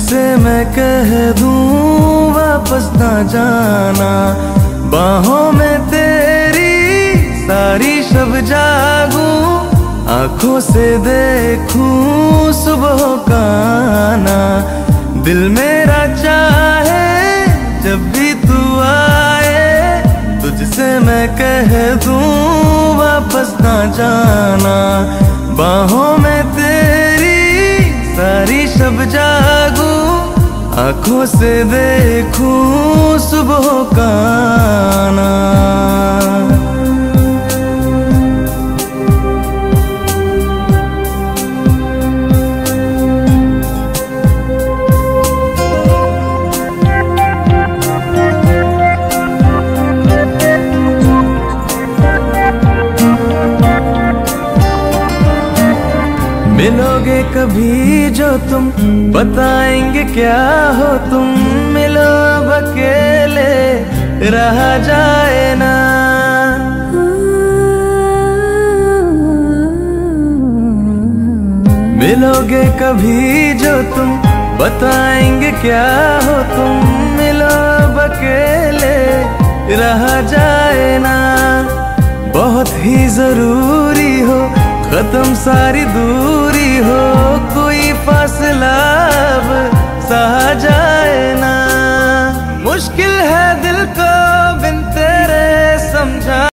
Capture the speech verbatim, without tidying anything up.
तुझसे मैं कह दूं वापस ना जाना, बाहों में तेरी सारी शब जागूं, आंखों से देखूं सुबह का आना। दिल मेरा चाहे जब भी तू आए, तुझसे मैं कह दूं वापस ना जाना, बाहों में तेरी सारी शब जागूं, आंखों से देखूं सुबह का आना। मिलोगे कभी जो तुम, बताएंगे क्या हो तुम, मिलो अब अकेले रहा जाए ना। मिलोगे कभी जो तुम, बताएंगे क्या हो तुम, मिलो अब अकेले रहा जाए ना। बहुत ही जरूरी हो खत्म सारी दूरी हो, कोई फासला अब सहा जाए ना। मुश्किल है दिल को बिन तेरे समझा